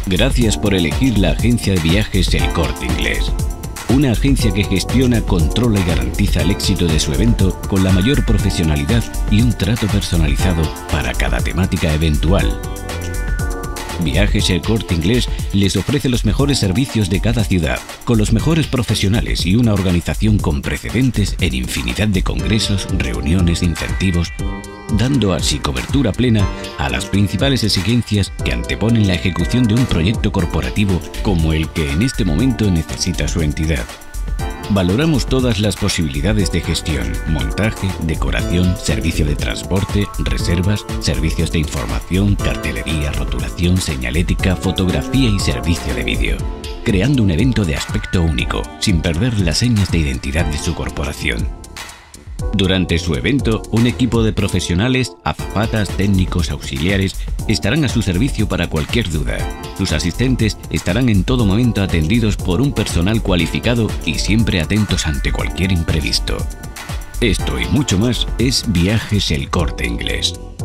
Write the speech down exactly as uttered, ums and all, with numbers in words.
Gracias por elegir la agencia de viajes El Corte Inglés. Una agencia que gestiona, controla y garantiza el éxito de su evento con la mayor profesionalidad y un trato personalizado para cada temática eventual. Viajes El Corte Inglés les ofrece los mejores servicios de cada ciudad, con los mejores profesionales y una organización con precedentes en infinidad de congresos, reuniones, incentivos, dando así cobertura plena a las principales exigencias que anteponen la ejecución de un proyecto corporativo como el que en este momento necesita su entidad. Valoramos todas las posibilidades de gestión, montaje, decoración, servicio de transporte, reservas, servicios de información, cartelería, rotulación, señalética, fotografía y servicio de vídeo, creando un evento de aspecto único, sin perder las señas de identidad de su corporación. Durante su evento, un equipo de profesionales, azafatas, técnicos, auxiliares, estarán a su servicio para cualquier duda. Sus asistentes estarán en todo momento atendidos por un personal cualificado y siempre atentos ante cualquier imprevisto. Esto y mucho más es Viajes El Corte Inglés.